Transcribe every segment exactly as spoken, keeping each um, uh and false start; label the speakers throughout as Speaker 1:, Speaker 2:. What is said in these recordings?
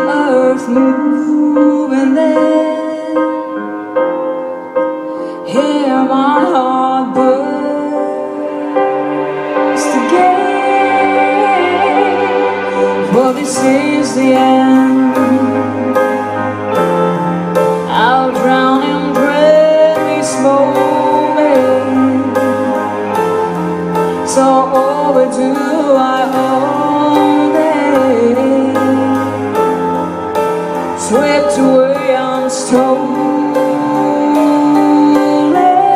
Speaker 1: earth move and then hear my heart burst again. For this is the end. I'll drown in this moment. So overdue I own it. Swept away unstolen.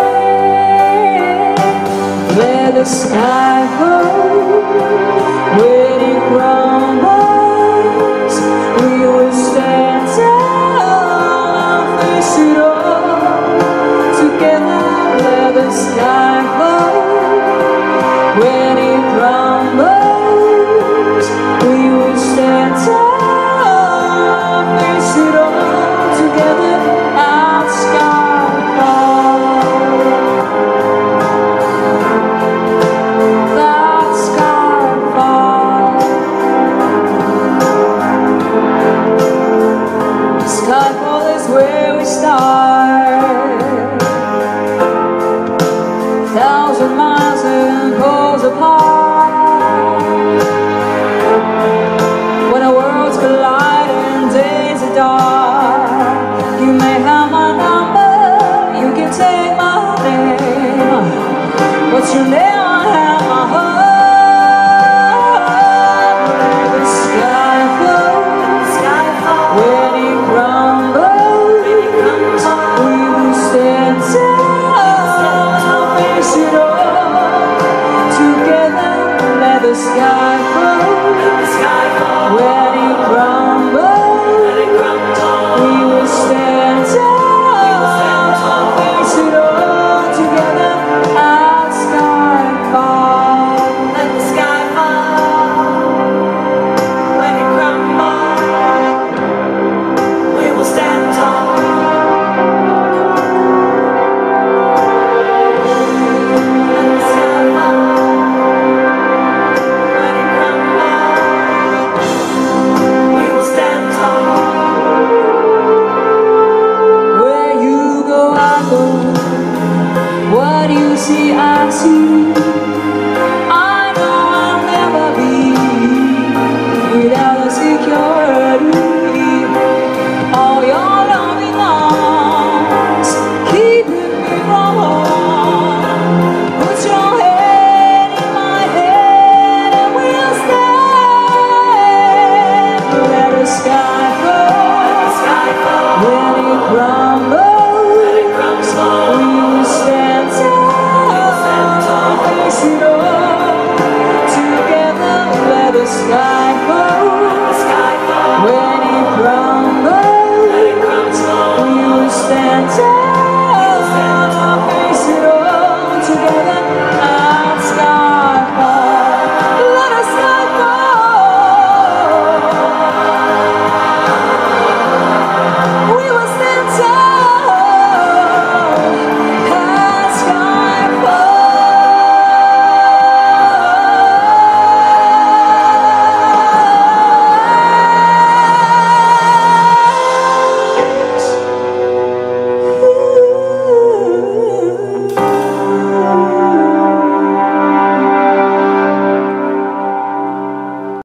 Speaker 1: Let the sky go when it crumbles. We will stand tall and face it all together. Let the sky go when it crumbles. We will stand tall and face it all together. At Skyfall, that Skyfall. Skyfall is where we start. Thousand miles and poles apart. When the worlds collide and days are dark, you may have my number, you can take my name, but you never have my heart. Let the sky fall, when it crumbles, we will stand tall, face it all together. Let the sky fall, when it crumbles, we will stand tall, face it all together. At Skyfall, let the sky fall, when it crumbles, we will stand tall. What you see, I see. I know I'll never be without a security. All your loving arms keeping me from home. Put your head in my head and we'll stand. Let the sky fall, when it crumbles. We will stand tall, face it all together. Let the sky fall, when it crumbles. We will stand tall.